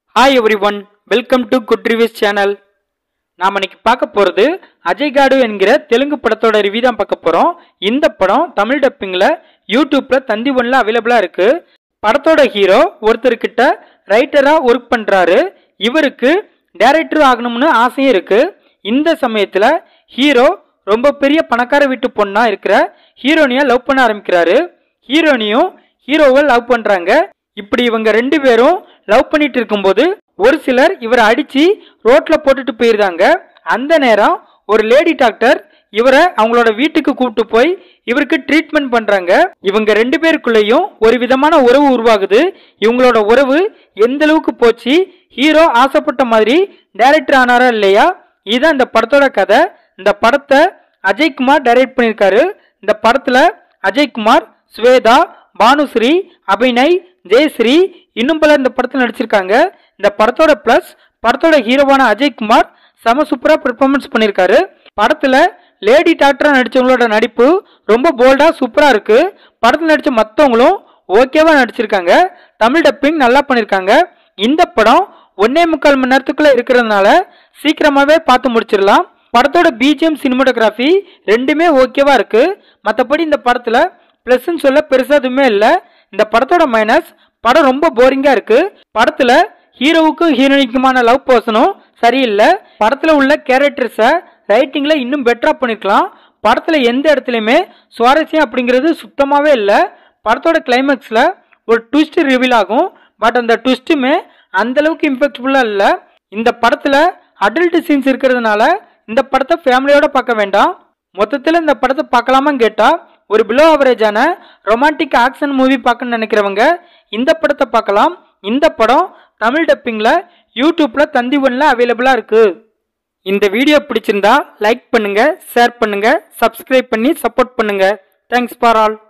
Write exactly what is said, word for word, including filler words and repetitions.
Hi everyone, welcome to Good Reviews channel. நாம இன்னைக்கு பார்க்க போறது அஜய் காடு என்கிற தெலுங்கு படத்தோட ரிவ்யூ தான் பார்க்க போறோம். இந்த படம் தமிழ் டப்பிங்ல யூடியூப்ல தந்தி ஒன்ல அவைலபிளா இருக்கு. படத்தோட ஹீரோ ஒருத்தர்கிட்ட ரைட்டரா ஒர்க் பண்றாரு. இவருக்கு டைரக்டர் ஆகணும்னு ஆசையும் இருக்கு. இந்த சமயத்துல ஹீரோ ரொம்ப பெரிய பணக்கார வீட்டு பொண்ணா இருக்கிற ஹீரோனியா லவ் பண்ண ஆரம்பிக்கிறாரு. ஹீரோனியும் ஹீரோவை லவ் பண்றாங்க. இப்படி இவங்க ரெண்டு பேரும் லவ் பண்ணிட்டு இருக்கும்போது ஒரு சிலர் இவரை அடிச்சு ரோட்ல போட்டுட்டு போயிருந்தாங்க. அந்த நேரம் ஒரு லேடி டாக்டர் இவரை அவங்களோட வீட்டுக்கு கூப்பிட்டு போய் இவருக்கு ட்ரீட்மெண்ட் பண்றாங்க. இவங்க ரெண்டு பேருக்குள்ளேயும் ஒரு விதமான உறவு உருவாகுது. இவங்களோட உறவு எந்த அளவுக்கு போச்சு, ஹீரோ ஆசைப்பட்ட மாதிரி டைரக்டர் ஆனாரா இல்லையா, இதுதான் இந்த படத்தோட கதை. இந்த படத்தை அஜய்குமார் டைரக்ட் பண்ணியிருக்காரு. இந்த படத்துல அஜய்குமார், ஸ்வேதா, பானுஸ்ரீ, அபிநய், ஜெயஸ்ரீ இன்னும் பல இந்த படத்தில் நடிச்சிருக்காங்க. இந்த படத்தோட பிளஸ் படத்தோட ஹீரோவான அஜய்குமார் செம சூப்பரா பெர்ஃபார்மன்ஸ் பண்ணியிருக்காரு. படத்துல லேடி டாக்டரா நடிச்சவங்களோட நடிப்பு ரொம்ப போல்டா சூப்பரா இருக்கு. படத்தில் நடிச்ச மற்றவங்களும் ஓகேவா நடிச்சிருக்காங்க. தமிழ் டப்பிங் நல்லா பண்ணியிருக்காங்க. இந்த படம் ஒன்னே முக்கால் மணி நேரத்துக்குள்ள இருக்கிறதுனால சீக்கிரமாவே பார்த்து முடிச்சிடலாம். படத்தோட பிஜிஎம், சினிமாட்டோகிராஃபி ரெண்டுமே ஓகேவா இருக்கு. மற்றபடி இந்த படத்துல பிளஸ்ன்னு சொல்ல பெருசா எதுவுமே இல்லை. இந்த படத்தோட மைனஸ் படம் ரொம்ப போரிங்கா இருக்கு. படத்துல ஹீரோவுக்கும் ஹீரோயினுக்குமான லவ் பர்சனும் சரியில்லை. படத்துல உள்ள கேரக்டர்ஸை ரைட்டிங்ல இன்னும் பெட்டரா பண்ணிருக்கலாம். படத்துல எந்த இடத்துலையுமே சுவாரஸ்யம் அப்படிங்கிறது சுத்தமாவே இல்லை. படத்தோட கிளைமேக்ஸ்ல ஒரு ட்விஸ்ட் ரிவீல் ஆகும். பட் அந்த ட்விஸ்ட்டுமே அந்த அளவுக்கு இம்பாக்ட்ஃபுல்லா இல்லை. இந்த படத்துல அடல்ட் சீன்ஸ் இருக்கிறதுனால இந்த படத்தை ஃபேமிலியோட பார்க்க வேண்டாம். மொத்தத்தில் இந்த படத்தை பார்க்கலாமான்னு கேட்டா ஒரு பிலோ ஆவரேஜான ரொமான்டிக் ஆக்ஷன் மூவி பார்க்கணும்னு நினைக்கிறவங்க இந்த படத்தை பார்க்கலாம். இந்த படம் தமிழ் டப்பிங்ல யூடியூப்ல தந்தி ஒன்ல அவைலபிளா இருக்கு. இந்த வீடியோ பிடிச்சிருந்தா லைக் பண்ணுங்க, ஷேர் பண்ணுங்க, சப்ஸ்கிரைப் பண்ணி சப்போர்ட் பண்ணுங்க. Thanks for all.